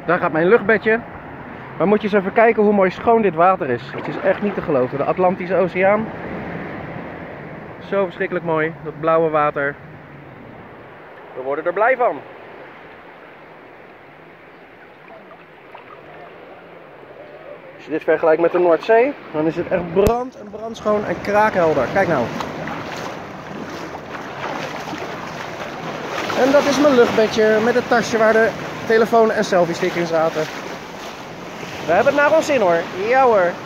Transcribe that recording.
Daar gaat mijn luchtbedje. Maar moet je eens even kijken hoe mooi schoon dit water is. Het is echt niet te geloven. De Atlantische Oceaan. Zo verschrikkelijk mooi. Dat blauwe water. We worden er blij van. Als je dit vergelijkt met de Noordzee, dan is het echt brandschoon en kraakhelder. Kijk nou. En dat is mijn luchtbedje met het tasje waar de telefoon en selfie stick in zaten. We hebben het naar ons zin hoor. Ja hoor.